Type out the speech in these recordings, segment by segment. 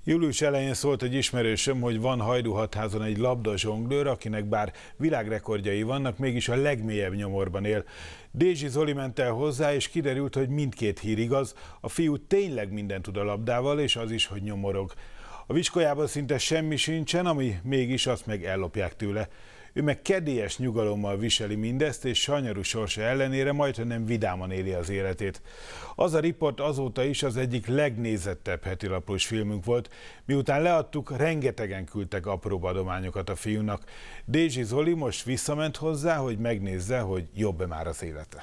Július elején szólt egy ismerősöm, hogy van Hajdúhatházon egy labdazsonglőr, akinek bár világrekordjai vannak, mégis a legmélyebb nyomorban él. Dézsi Zoli ment el hozzá, és kiderült, hogy mindkét hír igaz. A fiú tényleg mindent tud a labdával, és az is, hogy nyomorog. A viskolyában szinte semmi sincsen, ami mégis azt meg ellopják tőle. Ő meg kedélyes nyugalommal viseli mindezt, és sanyarú sorsa ellenére majdnem vidáman éli az életét. Az a riport azóta is az egyik legnézettebb hetilapos filmünk volt. Miután leadtuk, rengetegen küldtek apróbb adományokat a fiúnak. Dézsi Zoli most visszament hozzá, hogy megnézze, hogy jobb-e már az élete.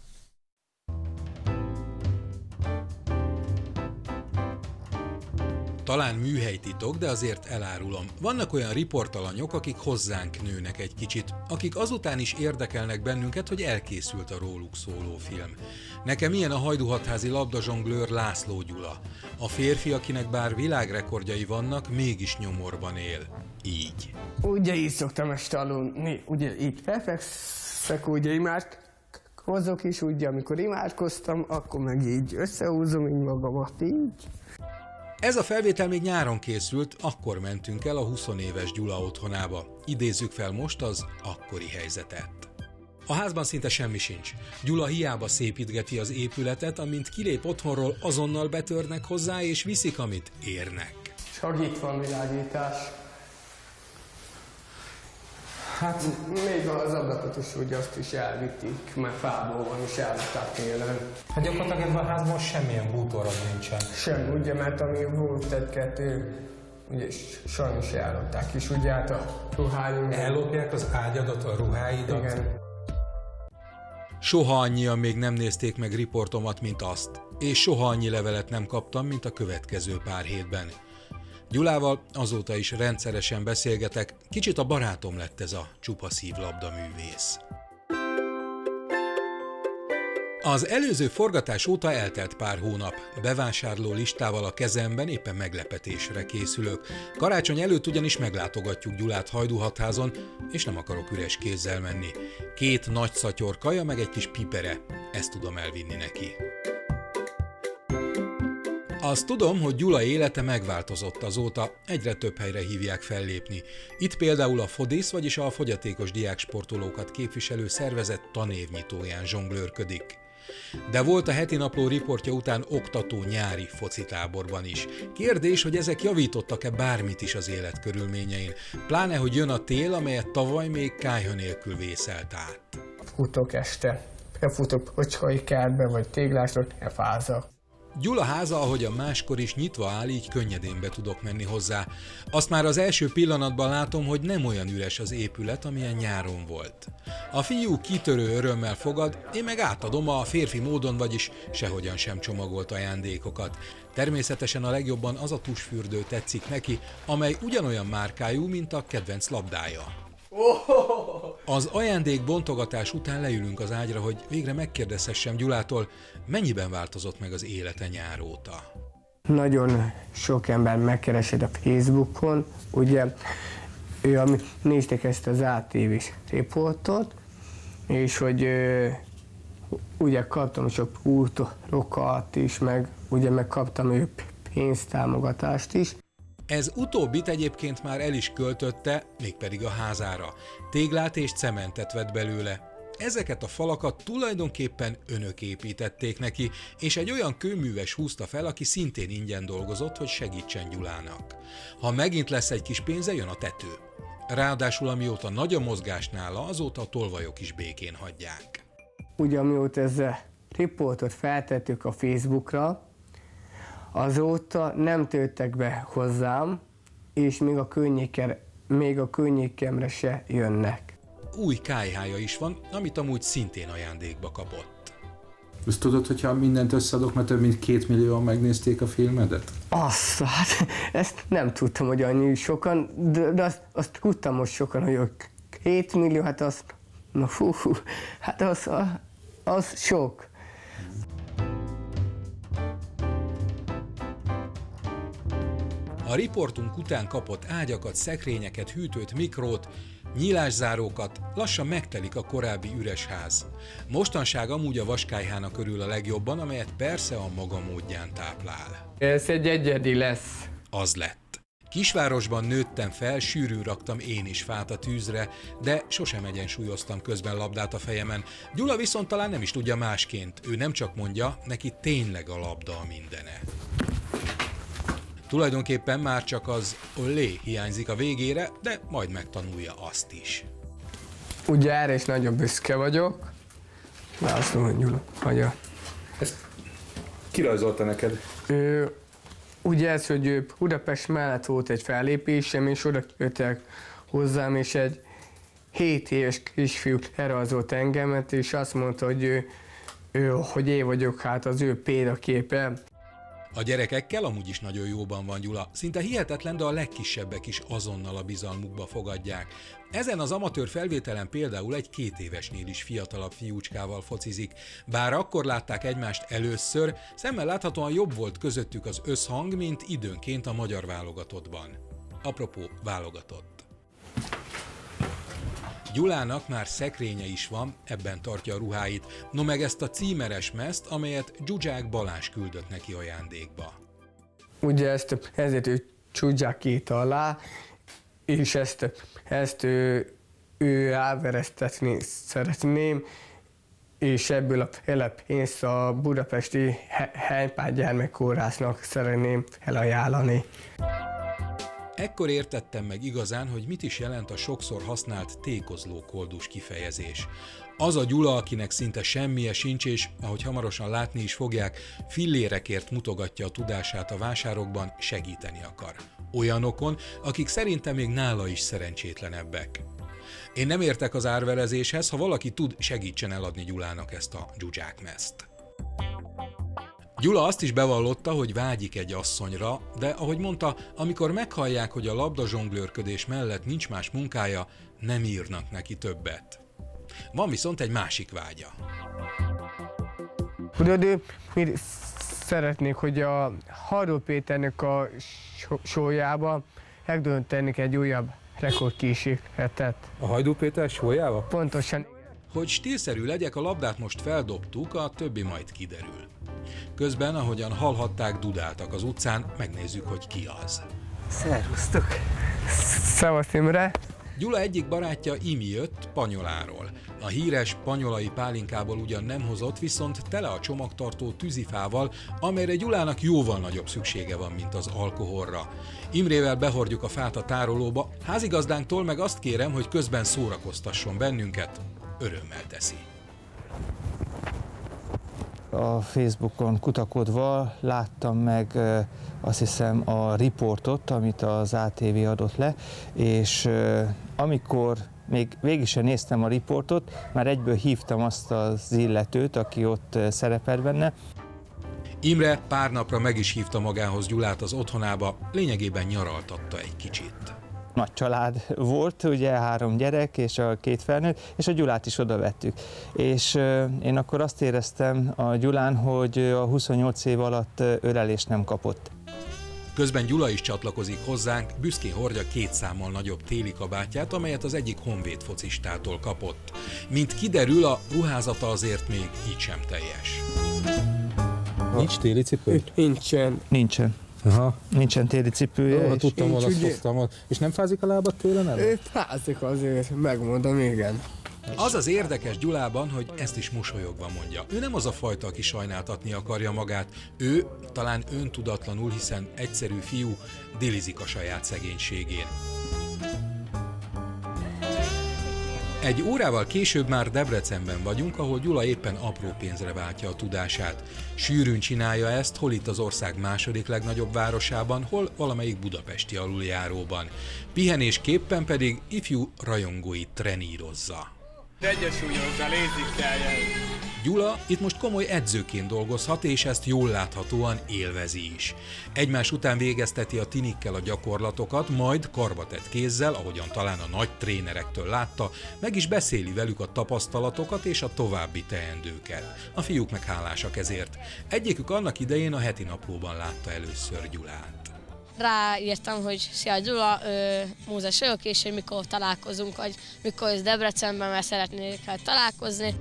Talán műhelytitok, de azért elárulom. Vannak olyan riportalanyok, akik hozzánk nőnek egy kicsit, akik azután is érdekelnek bennünket, hogy elkészült a róluk szóló film. Nekem ilyen a hajdúhatházi labdazsonglőr László Gyula. A férfi, akinek bár világrekordjai vannak, mégis nyomorban él. Így. Ugye így szoktam este aludni, ugye így felfekszek, ugye imádkozok is, ugye amikor imádkoztam, akkor meg így összehúzom így magamat, így. Ez a felvétel még nyáron készült, akkor mentünk el a 20 éves Gyula otthonába. Idézzük fel most az akkori helyzetet. A házban szinte semmi sincs. Gyula hiába szépítgeti az épületet, amint kilép otthonról, azonnal betörnek hozzá és viszik, amit érnek. Csak itt van világítás. Hát még az ablakot is ugye azt is elvitték, mert fából van és elvitták télen. Hát gyakorlatilag ebben a házban semmilyen bútorod nincsen. Sem, ugye, mert ami volt egy-kettő, ugye sajnos ellopták is, ugye hát a ruháim. Ellopják az ágyadat, a ruháidat? Igen. Soha annyian még nem nézték meg riportomat, mint azt, és soha annyi levelet nem kaptam, mint a következő pár hétben. Gyulával azóta is rendszeresen beszélgetek, kicsit a barátom lett ez a csupa szívlabda művész. Az előző forgatás óta eltelt pár hónap. Bevásárló listával a kezemben éppen meglepetésre készülök. Karácsony előtt ugyanis meglátogatjuk Gyulát Hajdúhatházon, és nem akarok üres kézzel menni. 2 nagy szatyor kaja, meg egy kis pipere. Ezt tudom elvinni neki. Azt tudom, hogy Gyula élete megváltozott azóta, egyre több helyre hívják fellépni. Itt például a Fodész, vagyis a fogyatékos diáksportolókat képviselő szervezet tanévnyitóján zsonglőrködik. De volt a heti napló riportja után oktató nyári focitáborban is. Kérdés, hogy ezek javítottak-e bármit is az élet körülményein, pláne, hogy jön a tél, amelyet tavaly még kályha nélkül vészelt át. Futok este, befutok Kocskai kertbe, vagy Téglásról, elfázak. Gyula háza, ahogyan máskor is nyitva áll, így könnyedén be tudok menni hozzá. Azt már az első pillanatban látom, hogy nem olyan üres az épület, amilyen nyáron volt. A fiú kitörő örömmel fogad, én meg átadom a férfi módon, vagyis sehogyan sem csomagolt ajándékokat. Természetesen a legjobban az a tusfürdő tetszik neki, amely ugyanolyan márkájú, mint a kedvenc labdája. Az ajándék bontogatás után leülünk az ágyra, hogy végre megkérdezhessem Gyulától, mennyiben változott meg az élete nyár óta. Nagyon sok ember megkeresett a Facebookon, ugye nézték ezt az ATV-s riportot, és hogy ugye kaptam sok útorokat is, meg kaptam pénztámogatást is. Ez utóbbit egyébként már el is költötte, mégpedig a házára. Téglát és cementet vett belőle. Ezeket a falakat tulajdonképpen önök építették neki, és egy olyan kőműves húzta fel, aki szintén ingyen dolgozott, hogy segítsen Gyulának. Ha megint lesz egy kis pénze, jön a tető. Ráadásul amióta nagy a mozgás nála, azóta a tolvajok is békén hagyják. Ugye amióta ez a riportot feltettük a Facebookra, azóta nem töltek be hozzám, és még a környékemre se jönnek. Új kályhája is van, amit amúgy szintén ajándékba kapott. Azt tudod, hogyha mindent összeadok, mert több mint 2 millióan megnézték a filmedet? Hát ezt nem tudtam, hogy annyi sokan, de azt tudtam most sokan, hogy 2 millió, hát az sok. A riportunk után kapott ágyakat, szekrényeket, hűtőt, mikrót, nyílászárókat, lassan megtelik a korábbi üres ház. Mostanság amúgy a vaskályhának örül a legjobban, amelyet persze a maga módján táplál. Ez egy egyedi lesz. az lett. Kisvárosban nőttem fel, sűrűn raktam én is fát a tűzre, de sosem egyensúlyoztam közben labdát a fejemen. Gyula viszont talán nem is tudja másként. Ő nem csak mondja, neki tényleg a labda a mindene. Tulajdonképpen már csak az olé hiányzik a végére, de majd megtanulja azt is. Ugye erre is nagyon büszke vagyok. László Gyula, hagyja. Ezt kirajzolta neked? Ugye ez, hogy Budapest mellett volt egy fellépésem, és oda jöttek hozzám, és egy 7 éves kisfiú lerajzolt engemet, és azt mondta, hogy én vagyok hát az ő példaképe. A gyerekekkel amúgy is nagyon jóban van Gyula. Szinte hihetetlen, de a legkisebbek is azonnal a bizalmukba fogadják. Ezen az amatőr felvételen például egy 2 évesnél is fiatalabb fiúcskával focizik. Bár akkor látták egymást először, szemmel láthatóan jobb volt közöttük az összhang, mint időnként a magyar válogatottban. Apropó válogatott. Gyulának már szekrénye is van, ebben tartja a ruháit, no meg ezt a címeres mezt, amelyet Zsuzsák Balázs küldött neki ajándékba. Ugye ezért ő Zsuzsák írta alá, és ezt ő elveresztetni szeretném, és ebből a pénzt a budapesti Heimpál gyermekkórháznak szeretném elajánlani. Ekkor értettem meg igazán, hogy mit is jelent a sokszor használt tékozló koldus kifejezés. Az a Gyula, akinek szinte semmije sincs, és ahogy hamarosan látni is fogják, fillérekért mutogatja a tudását a vásárokban, segíteni akar. Olyanokon, akik szerintem még nála is szerencsétlenebbek. Én nem értek az árverezéshez, ha valaki tud, segítsen eladni Gyulának ezt a dzsuzsákmezt. Gyula azt is bevallotta, hogy vágyik egy asszonyra, de ahogy mondta, amikor meghallják, hogy a labdazsonglőrködés mellett nincs más munkája, nem írnak neki többet. Van viszont egy másik vágya. Tudod, mi szeretnék, hogy a Haró Péternek a sójába megdöntenék egy újabb rekordkísérletet. A Hajdú Péter sójába? Pontosan. Hogy stílszerű legyek, a labdát most feldobtuk, a többi majd kiderül. Közben, ahogyan hallhatták, dudáltak az utcán, megnézzük, hogy ki az. Szervusztok! Szevasz Imre! Gyula egyik barátja Imi jött Panyoláról. A híres panyolai pálinkából ugyan nem hozott, viszont tele a csomagtartó tűzifával, amelyre Gyulának jóval nagyobb szüksége van, mint az alkoholra. Imrével behordjuk a fát a tárolóba, házigazdánktól meg azt kérem, hogy közben szórakoztasson bennünket. Örömmel teszi. A Facebookon kutakodva láttam meg azt hiszem a riportot, amit az ATV adott le, és amikor még végig sem néztem a riportot, már egyből hívtam azt az illetőt, aki ott szerepel benne. Imre pár napra meg is hívta magához Gyulát az otthonába, lényegében nyaraltatta egy kicsit. Nagy család volt, ugye 3 gyerek és a 2 felnőtt, és a Gyulát is oda vettük. És én akkor azt éreztem a Gyulán, hogy a 28 év alatt ölelést nem kapott. Közben Gyula is csatlakozik hozzánk, büszkén hordja 2 számmal nagyobb téli kabátját, amelyet az egyik honvéd focistától kapott. Mint kiderül, a ruházata azért még így sem teljes. Nincs téli cipő? Nincsen. Nincsen. Aha. Nincsen téli cipője. Ha tudtam, azt hoztam. És nem fázik a lábad télen el? Fázik azért, megmondom, igen. Az az érdekes Gyulában, hogy ezt is mosolyogva mondja. Ő nem az a fajta, aki sajnáltatni akarja magát. Ő, talán öntudatlanul, hiszen egyszerű fiú, délizik a saját szegénységén. Egy órával később már Debrecenben vagyunk, ahol Gyula éppen apró pénzre váltja a tudását. Sűrűn csinálja ezt, hol itt az ország második legnagyobb városában, hol valamelyik budapesti aluljáróban. Pihenésképpen pedig ifjú rajongóit trenírozza. Egyesüljön a lézikkeljen! Gyula itt most komoly edzőként dolgozhat, és ezt jól láthatóan élvezi is. Egymás után végezteti a tinikkel a gyakorlatokat, majd karbatett kézzel, ahogyan talán a nagy trénerektől látta, meg is beszéli velük a tapasztalatokat és a további teendőket. A fiúk meg hálásak ezért. Egyikük annak idején a heti naplóban látta először Gyulát. Ráírtam, hogy szia Gyula, Mózes vagyok, és hogy mikor találkozunk, vagy mikor jössz Debrecenben, mert szeretnék találkozni.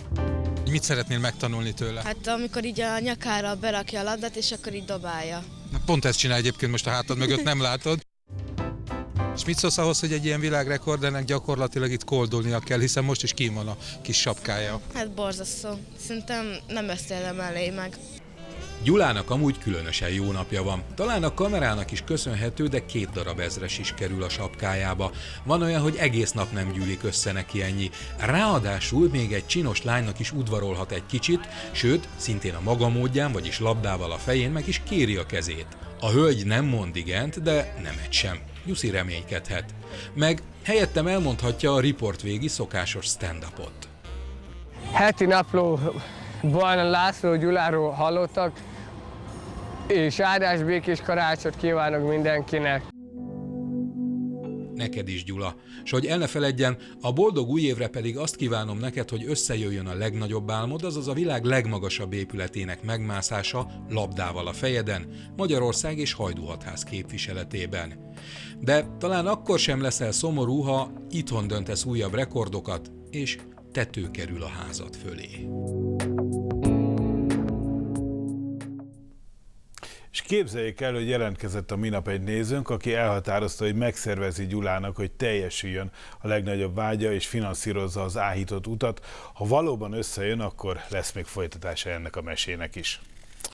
Mit szeretnél megtanulni tőle? Hát amikor így a nyakára berakja a labdát, és akkor így dobálja. Pont ezt csinál egyébként most a hátad mögött, nem látod? És mit szólsz ahhoz, hogy egy ilyen világrekord, ennek gyakorlatilag itt koldulnia kell, hiszen most is kín van a kis sapkája. Hát borzasztó. Szerintem nem ezt érdemelné meg. Gyulának amúgy különösen jó napja van. Talán a kamerának is köszönhető, de 2 darab ezres is kerül a sapkájába. Van olyan, hogy egész nap nem gyűlik össze neki ennyi. Ráadásul még egy csinos lánynak is udvarolhat egy kicsit, sőt, szintén a maga módján, vagyis labdával a fején meg is kéri a kezét. A hölgy nem mond igent, de nemet sem. Jussi reménykedhet. Meg helyettem elmondhatja a riport végi szokásos stand-upot. Heti naplóban László Gyuláról hallottak, és áldás békés karácsot kívánok mindenkinek. Neked is, Gyula. S hogy el ne feledjen, a boldog új évre pedig azt kívánom neked, hogy összejöjjön a legnagyobb álmod, azaz a világ legmagasabb épületének megmászása labdával a fejeden, Magyarország és Hajdúhatház képviseletében. De talán akkor sem leszel szomorú, ha itthon döntesz újabb rekordokat, és tető kerül a házad fölé. És képzeljék el, hogy jelentkezett a minap egy nézőnk, aki elhatározta, hogy megszervezi Gyulának, hogy teljesüljön a legnagyobb vágya, és finanszírozza az áhított utat. Ha valóban összejön, akkor lesz még folytatása ennek a mesének is.